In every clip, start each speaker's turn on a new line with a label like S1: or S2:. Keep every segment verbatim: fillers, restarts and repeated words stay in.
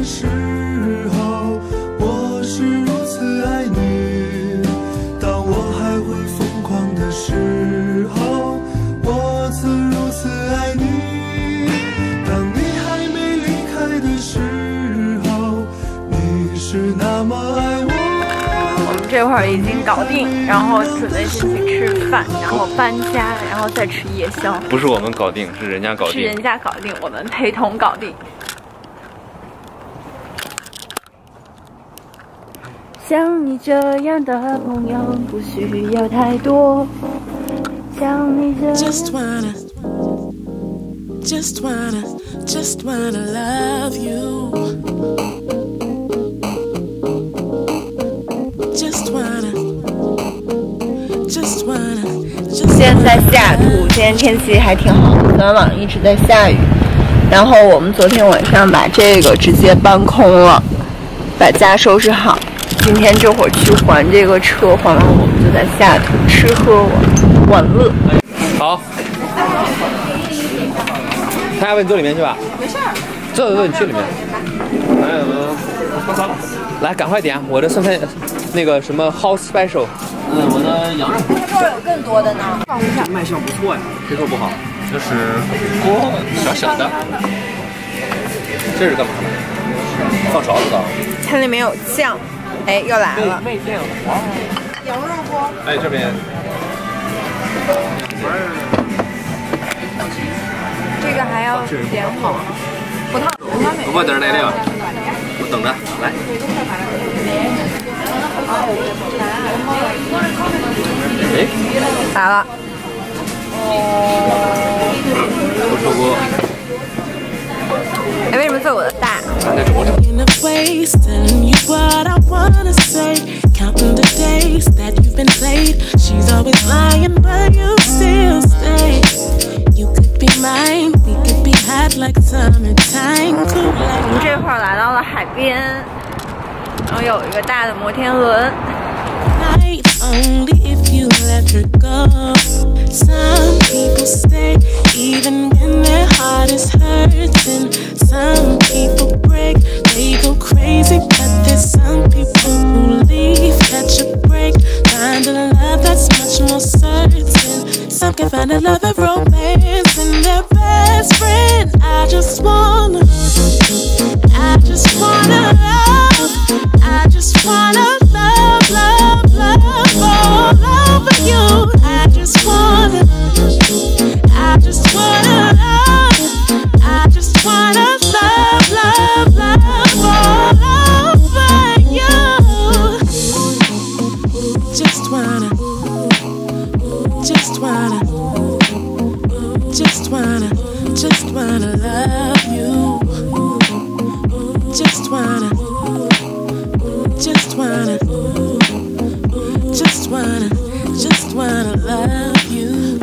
S1: 的时候，我是如此爱你。当我还会疯狂的时候，我曾如此爱你。当你还没离开的时候，你是那么爱我。
S2: 我们这会儿已经搞定，然后准备进去吃饭，然后搬家，然后再吃夜宵。
S3: 不是我们搞定，是人家搞定。
S2: 是人家搞定，我们陪同搞定。像你这样的朋友不需要太多，像你这样。Just wanna,
S4: just wanna, just wanna love you. Just wanna, just wanna, just.
S2: 现在在西雅图，今天天气还挺好，昨天晚上一直在下雨。然后我们昨天晚上把这个直接搬空了，把家收拾好。今天这会儿去还这个车，还完我们就在西雅图吃喝玩乐。
S3: 好，他要不你坐里面去吧？没事儿，坐坐坐，你去里面。来，我来，赶快点，我的生菜那个什么 house special。
S5: 嗯，我的羊肉。
S2: 这儿有更多的呢。放一下，
S5: 卖相不错呀，谁说不好？这是锅，小小的。这是干嘛的？放勺子的。
S2: 它里面有酱。哎，又来了！
S4: 羊肉锅。
S5: 哎，这边。
S2: 这个还要点好。葡萄，
S5: 我等着来了，我等着来。哎，
S2: 来了。
S5: 我说过。
S2: 哎，为什么做我的大？
S4: In a ways, telling you what I wanna say, counting the days that you've been played. She's always lying, but you still stay. You could be mine, we could be hot like summertime.
S2: 我们这会儿来到了海边，然后有一个大的摩天轮。
S4: Only if you let her go. Some people stay even when their heart is hurting. Some people break, they go crazy, but there's some people who leave, catch a break, find a love that's much more certain. Some can find a love and romance in their best friend. I just wanna, I just wanna love, I just wanna love, love, love all over you. I just wanna, I just wanna love, I just wanna love, love, love all over you. Just wanna, just wanna, just wanna, just wanna love you. Just wanna, just wanna, just wanna, just wanna love you.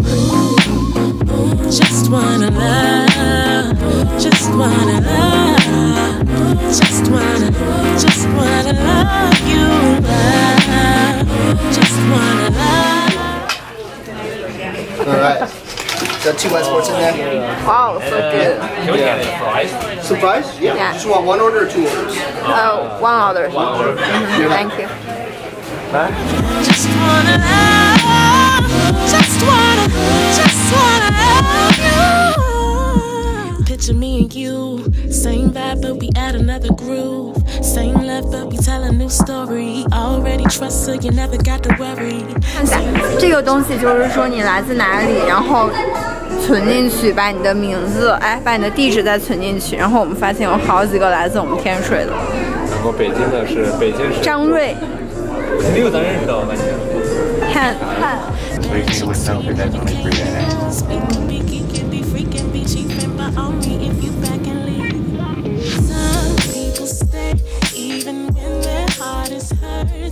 S4: Just wanna love, just wanna love, just wanna, just wanna love you. Love, just wanna love.
S6: All right. Got two wet sports in there.
S2: Wow, so good.
S6: Yeah. Surprise? Yeah.
S2: Yeah.
S6: Just want one order or two orders?
S2: Uh, one order.
S6: One order.
S2: Mm-hmm. Thank you.
S4: Just wanna love, just wanna, just wanna love you. Picture me and you, same vibe but we add another groove. Same love but we tell a new story. Already trust so you never got to worry.
S2: 看一下，这个东西就是说你来自哪里，然后存进去，把你的名字，哎，把你的地址再存进去。然后我们发现有好几个来自我们天水的。
S3: 然后北京的是北京市
S2: 张瑞。
S3: 没有咱认识的，我感觉。
S2: 看看。
S4: Some people stay even when their heart is hurt.